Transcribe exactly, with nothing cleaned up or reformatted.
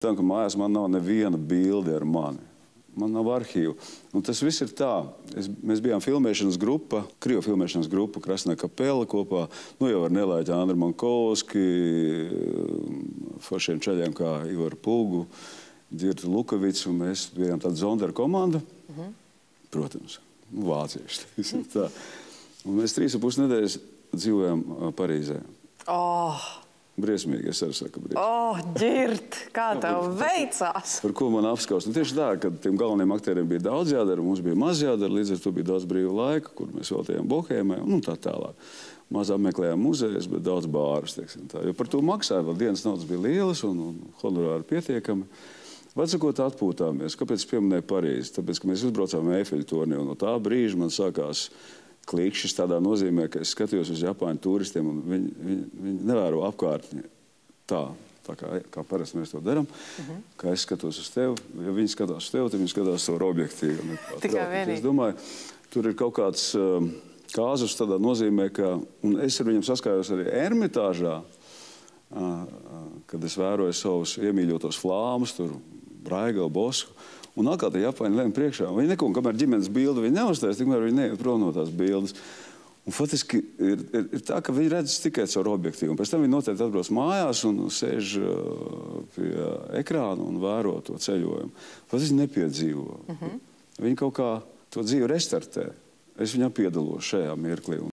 Tā, ka mājās man nav neviena bilde ar mani. Man nav arhīvu. Un tas viss ir tā. Es, mēs bijām filmēšanas grupa, Krievu filmēšanas grupa, Krasnē Kapela kopā. Nu jau ar Nelaiķi Andru Mankovski, foršiem čaļiem kā Ivaru Pulgu, Dzirtu Lukavicu, un mēs bijām tāda Zondera komanda. Uh-huh. Protams, nu, vācieši. Tā. Un mēs trīs un pus nedēļas dzīvojām Parīzē. Oh! Briesmīgi, es arī saku briesmīgi. Oh, Ģirt, kā tev veicās? Par ko man apskaust? Un tieši tā, kad tiem galvenajiem aktieriem bija daudz jādara, mums bija maz jādara, līdz ar to bija daudz brīva laika, kur mēs veltījām bohēmai, un tā tālāk. Maz apmeklējām muzejus, bet daudz bārus, teiksim tā. Jo par to maksāja, vēl dienas naudas bija lielas un, un honorāri pietiekami. Vecākot atpūtāmies. Kāpēc es pieminēju Parīzi? Tāpēc, ka mēs uzbraucām Eifeļu torni, un no tā brīža man sākās klikšķis tādā nozīmē, ka es skatījos uz Japāņu turistiem, un viņi, viņi, viņi nevēro apkārtni tā, tā kā, kā parasti mēs to darām, uh-huh. Kā es skatos uz tevi. Ja viņi skatās uz tevi, tad viņi skatās savu objektīvu. Tikai vienīgi. Es domāju, tur ir kaut kāds uh, kāzus tādā nozīmē, ka, un es ar viņiem saskājos arī Ermitāžā, uh, uh, kad es vēroju savus iemīļotos flāmus, tur Braigelu, Bosku. Un atkal tie Japāņi lēma priekšā. Viņi neko, kamēr ģimenes bildi viņi neuztais, tikmēr viņi neiet prom no tās bildes. Un faktiski ir, ir, ir tā, ka viņi redz tikai caur objektīvu. Un pēc tam viņi noteikti atbrauc mājās un sēž pie ekrāna un vēro to ceļojumu. Faktiski nepiedzīvo. Uh-huh. Viņi kaut kā to dzīvi restartē. Es viņam piedalos šajā mirklī.